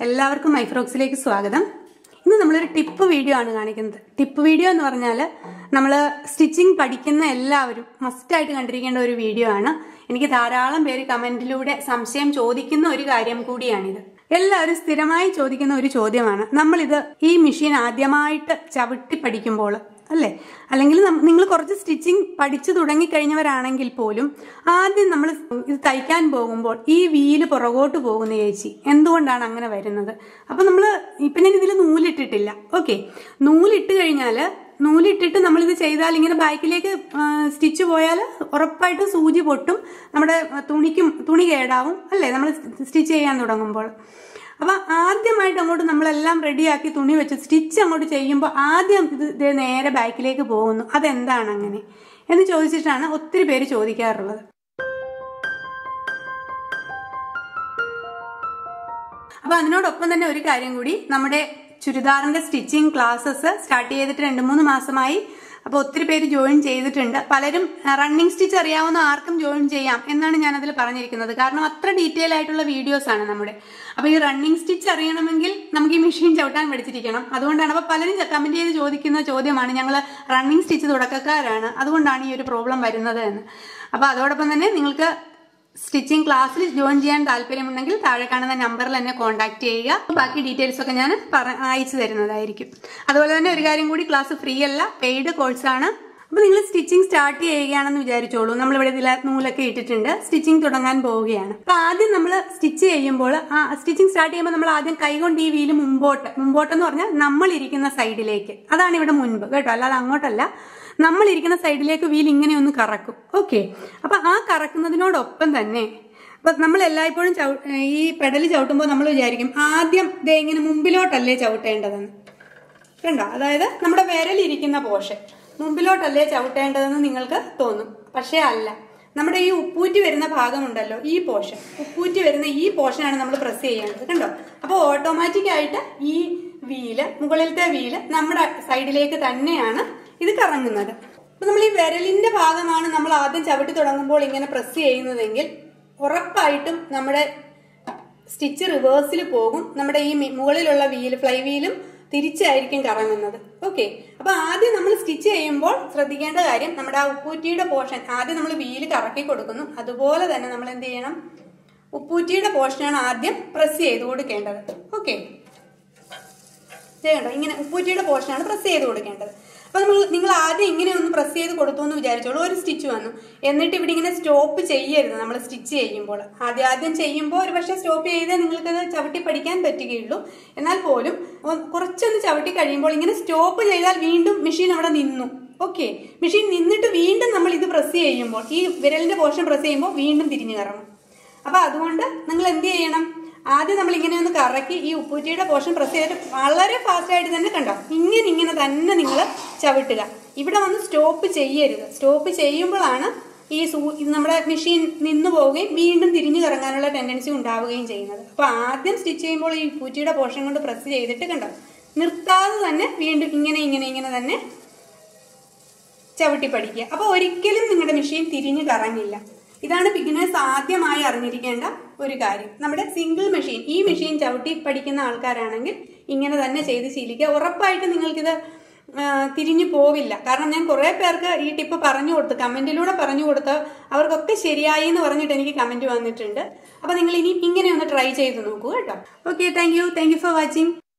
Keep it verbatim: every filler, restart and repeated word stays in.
എല്ലാവർക്കും മൈഫ്രോക്സിലേക്ക് സ്വാഗതം. ഇന്ന് നമ്മളൊരു ടിപ്പ് വീഡിയോ ആണ് കാണിക്കുന്നത്. ടിപ്പ് വീഡിയോ എന്ന് പറഞ്ഞാൽ നമ്മൾ സ്റ്റിച്ചിങ് പഠിക്കുന്ന എല്ലാവരും മസ്റ്റായിട്ട് കണ്ടിരിക്കേണ്ട ഒരു വീഡിയോ ആണ്. എനിക്ക് ധാരാളം പേര് കമന്റിലൂടെ സംശയം ചോദിക്കുന്ന ഒരു കാര്യം കൂടിയാണിത്. എല്ലാവരും സ്ഥിരമായി ചോദിക്കുന്ന ഒരു ചോദ്യമാണ്, നമ്മളിത് ഈ മെഷീൻ ആദ്യമായിട്ട് ചവിട്ടി പഠിക്കുമ്പോൾ അല്ലേ, അല്ലെങ്കിൽ നിങ്ങൾ കുറച്ച് സ്റ്റിച്ചിങ് പഠിച്ചു തുടങ്ങിക്കഴിഞ്ഞവരാണെങ്കിൽ പോലും ആദ്യം നമ്മൾ ഇത് തയ്ക്കാൻ പോകുമ്പോൾ ഈ വീല് പുറകോട്ട് പോകുന്ന ചേച്ചി എന്തുകൊണ്ടാണ് അങ്ങനെ വരുന്നത്? അപ്പൊ നമ്മൾ ഇപ്പൊ ഞാൻ ഇതിൽ നൂലിട്ടിട്ടില്ല. ഓക്കെ, നൂലിട്ട് കഴിഞ്ഞാല് നൂലിട്ടിട്ട് നമ്മളിത് ചെയ്താൽ ഇങ്ങനെ ബാക്കിലേക്ക് സ്റ്റിച്ച് പോയാൽ ഉറപ്പായിട്ടും സൂചി പൊട്ടും, നമ്മുടെ തുണിക്കും തുണി കേടാവും അല്ലേ നമ്മൾ സ്റ്റിച്ച് ചെയ്യാൻ തുടങ്ങുമ്പോൾ. അപ്പൊ ആദ്യമായിട്ട് അങ്ങോട്ട് നമ്മളെല്ലാം റെഡിയാക്കി തുണി വെച്ച് സ്റ്റിച്ച് അങ്ങോട്ട് ചെയ്യുമ്പോൾ ആദ്യം ഇത് നേരെ ബാക്കിലേക്ക് പോകുന്നു. അതെന്താണ് അങ്ങനെ എന്ന് ചോദിച്ചിട്ടാണ് ഒത്തിരി പേര് ചോദിക്കാറുള്ളത്. അപ്പൊ അതിനോടൊപ്പം തന്നെ ഒരു കാര്യം കൂടി, നമ്മുടെ ചുരിദാറിന്റെ സ്റ്റിച്ചിങ് ക്ലാസ്സസ് സ്റ്റാർട്ട് ചെയ്തിട്ട് രണ്ട് മൂന്ന് മാസമായി. അപ്പൊ ഒത്തിരി പേര് ജോയിൻ ചെയ്തിട്ടുണ്ട്. പലരും റണ്ണിങ് സ്റ്റിച്ച് അറിയാവുന്ന ആർക്കും ജോയിൻ ചെയ്യാം എന്നാണ് ഞാൻ അതിൽ പറഞ്ഞിരിക്കുന്നത്. കാരണം അത്ര ഡീറ്റെയിൽ ആയിട്ടുള്ള വീഡിയോസ് ആണ് നമ്മുടെ. അപ്പൊ ഈ റണ്ണിങ് സ്റ്റിച്ച് അറിയണമെങ്കിൽ നമുക്ക് ഈ മെഷീൻ ചവിട്ടാൻ പഠിച്ചിരിക്കണം. അതുകൊണ്ടാണ് അപ്പൊ പലരും കമന്റ് ചെയ്ത് ചോദിക്കുന്ന ചോദ്യമാണ്, ഞങ്ങൾ റണ്ണിങ് സ്റ്റിച്ച് തുടക്കക്കാരാണ്, അതുകൊണ്ടാണ് ഈ ഒരു പ്രോബ്ലം വരുന്നത് എന്ന്. അപ്പൊ അതോടൊപ്പം തന്നെ നിങ്ങൾക്ക് സ്റ്റിച്ചിങ് ക്ലാസ്സിൽ ജോയിൻ ചെയ്യാൻ താല്പര്യമുണ്ടെങ്കിൽ താഴെ കാണുന്ന നമ്പറിൽ എന്നെ കോൺടാക്ട് ചെയ്യുക. ബാക്കി ഡീറ്റെയിൽസ് ഒക്കെ ഞാൻ അയച്ചു തരുന്നതായിരിക്കും. അതുപോലെ തന്നെ ഒരു കാര്യം കൂടി, ക്ലാസ് ഫ്രീ അല്ല, പെയ്ഡ് കോഴ്സാണ്. അപ്പൊ നിങ്ങൾ സ്റ്റിച്ചിങ് സ്റ്റാർട്ട് ചെയ്യുകയാണെന്ന് വിചാരിച്ചോളൂ. നമ്മളിവിടെ ഇതിൽ നൂലൊക്കെ ഇട്ടിട്ടുണ്ട്, സ്റ്റിച്ചിങ് തുടങ്ങാൻ പോവുകയാണ്. അപ്പൊ ആദ്യം നമ്മൾ സ്റ്റിച്ച് ചെയ്യുമ്പോൾ ആ സ്റ്റിച്ചിങ് സ്റ്റാർട്ട് ചെയ്യുമ്പോൾ നമ്മൾ ആദ്യം കൈകൊണ്ട് ഈ വീല് മുമ്പോട്ട് മുമ്പോട്ടെന്ന് പറഞ്ഞാൽ നമ്മൾ ഇരിക്കുന്ന സൈഡിലേക്ക്, അതാണ് ഇവിടെ മുൻപ് കേട്ടോ, അല്ലാതെ അങ്ങോട്ടല്ല. നമ്മൾ ഇരിക്കുന്ന സൈഡിലേക്ക് വീൽ ഇങ്ങനെ ഒന്ന് കറക്കും. ഓക്കെ, അപ്പൊ ആ കറക്കുന്നതിനോടൊപ്പം തന്നെ അപ്പൊ നമ്മൾ എല്ലായ്പ്പോഴും ഈ പെഡൽ ചവിട്ടുമ്പോൾ നമ്മൾ വിചാരിക്കും ആദ്യം ദേ ഇങ്ങനെ മുമ്പിലോട്ടല്ലേ ചവിട്ടേണ്ടതെന്ന്. കണ്ടോ, അതായത് നമ്മുടെ വിരലിരിക്കുന്ന പോർഷൻ മുമ്പിലോട്ടല്ലേ ചവിട്ടേണ്ടതെന്ന് നിങ്ങൾക്ക് തോന്നും. പക്ഷെ അല്ല, നമ്മുടെ ഈ ഉപ്പൂറ്റി വരുന്ന ഭാഗമുണ്ടല്ലോ, ഈ പോർഷൻ ഉപ്പൂറ്റി വരുന്ന ഈ പോർഷനാണ് നമ്മൾ പ്രസ് ചെയ്യേണ്ടത്. കണ്ടോ, അപ്പൊ ഓട്ടോമാറ്റിക് ആയിട്ട് ഈ വീല്, മുകളിലത്തെ വീല് നമ്മുടെ സൈഡിലേക്ക് തന്നെയാണ് ഇത് കറങ്ങുന്നത്. അപ്പൊ നമ്മൾ ഈ വിരലിന്റെ ഭാഗമാണ് നമ്മൾ ആദ്യം ചവിട്ടി തുടങ്ങുമ്പോൾ ഇങ്ങനെ പ്രസ് ചെയ്യുന്നതെങ്കിൽ ഉറപ്പായിട്ടും നമ്മുടെ സ്റ്റിച്ച് റിവേഴ്സിൽ പോകും. നമ്മുടെ ഈ മുകളിലുള്ള വീല്, ഫ്ലൈ വീലും തിരിച്ചായിരിക്കും കറങ്ങുന്നത്. ഓക്കെ, അപ്പൊ ആദ്യം നമ്മൾ സ്റ്റിച്ച് ചെയ്യുമ്പോൾ ശ്രദ്ധിക്കേണ്ട കാര്യം, നമ്മുടെ ആ ഉപ്പൂറ്റിയുടെ പോർഷൻ ആദ്യം നമ്മൾ വീല് കറക്കി കൊടുക്കുന്നു. അതുപോലെ തന്നെ നമ്മൾ എന്ത് ചെയ്യണം, ഉപ്പൂറ്റിയുടെ പോർഷനാണ് ആദ്യം പ്രസ് ചെയ്ത് കൊടുക്കേണ്ടത്. ഓക്കെ, ചെയ്യണ്ടോ, ഇങ്ങനെ ഉപ്പൂറ്റിയുടെ പോർഷനാണ് പ്രസ് ചെയ്ത് കൊടുക്കേണ്ടത്. അപ്പൊ നമ്മൾ നിങ്ങൾ ആദ്യം ഇങ്ങനെ ഒന്ന് പ്രസ് ചെയ്ത് കൊടുത്തു എന്ന് വിചാരിച്ചോളൂ, ഒരു സ്റ്റിച്ച് വന്നു. എന്നിട്ട് ഇവിടെ ഇങ്ങനെ സ്റ്റോപ്പ് ചെയ്യരുത് നമ്മൾ സ്റ്റിച്ച് ചെയ്യുമ്പോൾ. ആദ്യം ആദ്യം ചെയ്യുമ്പോൾ ഒരു പക്ഷേ സ്റ്റോപ്പ് ചെയ്തേ നിങ്ങൾക്കത് ചവിട്ടി പഠിക്കാൻ പറ്റുകയുള്ളൂ. എന്നാൽ പോലും കുറച്ചൊന്ന് ചവിട്ടി കഴിയുമ്പോൾ ഇങ്ങനെ സ്റ്റോപ്പ് ചെയ്താൽ വീണ്ടും മെഷീൻ അവിടെ നിന്നു. ഓക്കെ, മെഷീൻ നിന്നിട്ട് വീണ്ടും നമ്മൾ ഇത് പ്രസ് ചെയ്യുമ്പോൾ, ഈ വിരലിന്റെ പോർഷൻ പ്രസ് ചെയ്യുമ്പോൾ വീണ്ടും തിരിഞ്ഞു കറങ്ങും. അപ്പൊ അതുകൊണ്ട് നിങ്ങൾ എന്ത് ചെയ്യണം, ആദ്യം നമ്മൾ ഇങ്ങനെ ഒന്ന് കറക്കി ഈ ഉപ്പൂറ്റിയുടെ പോർഷൻ പ്രസ് ചെയ്തിട്ട് വളരെ ഫാസ്റ്റ് ആയിട്ട് തന്നെ, കണ്ടോ, ഇങ്ങനെ ഇങ്ങനെ തന്നെ നിങ്ങൾ ചവിട്ടുക. ഇവിടെ വന്ന് സ്റ്റോപ്പ് ചെയ്യരുത്. സ്റ്റോപ്പ് ചെയ്യുമ്പോഴാണ് ഈ സൂ നമ്മുടെ മെഷീൻ നിന്നു പോവുകയും വീണ്ടും തിരിഞ്ഞു കറങ്ങാനുള്ള ടെൻഡൻസി ഉണ്ടാവുകയും ചെയ്യുന്നത്. അപ്പൊ ആദ്യം സ്റ്റിച്ച് ചെയ്യുമ്പോൾ ഈ ഉപ്പൂറ്റിയുടെ പോർഷൻ കൊണ്ട് പ്രസ് ചെയ്തിട്ട്, കണ്ടോ, നിർത്താതെ തന്നെ വീണ്ടും ഇങ്ങനെ ഇങ്ങനെ ഇങ്ങനെ തന്നെ ചവിട്ടി പഠിക്കുക. അപ്പൊ ഒരിക്കലും നിങ്ങളുടെ മെഷീൻ തിരിഞ്ഞു കറങ്ങില്ല. ഇതാണ് ബിഗിനേഴ്സ് ആദ്യമായി അറിഞ്ഞിരിക്കേണ്ട ഒരു കാര്യം. നമ്മുടെ സിംഗിൾ മെഷീൻ, ഈ മെഷീൻ ചവിട്ടി പഠിക്കുന്ന ആൾക്കാരാണെങ്കിൽ ഇങ്ങനെ തന്നെ ചെയ്ത് ശീലിക്കുക. ഉറപ്പായിട്ട് നിങ്ങൾക്കിത് തിരിഞ്ഞു പോവില്ല. കാരണം ഞാൻ കുറെ പേർക്ക് ഈ ടിപ്പ് പറഞ്ഞു കൊടുത്തു, കമന്റിലൂടെ പറഞ്ഞു കൊടുത്ത് അവർക്കൊക്കെ ശരിയായി എന്ന് പറഞ്ഞിട്ട് എനിക്ക് കമന്റ് വന്നിട്ടുണ്ട്. അപ്പൊ നിങ്ങൾ ഇനി ഇങ്ങനെ ഒന്ന് ട്രൈ ചെയ്ത് നോക്കൂ കേട്ടോ. Okay, thank you thank you for watching.